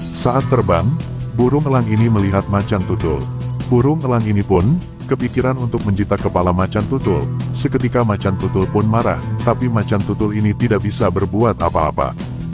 Saat terbang, burung elang ini melihat macan tutul. Burung elang ini pun kepikiran untuk menjitak kepala macan tutul. Seketika macan tutul pun marah, tapi macan tutul ini tidak bisa berbuat apa-apa.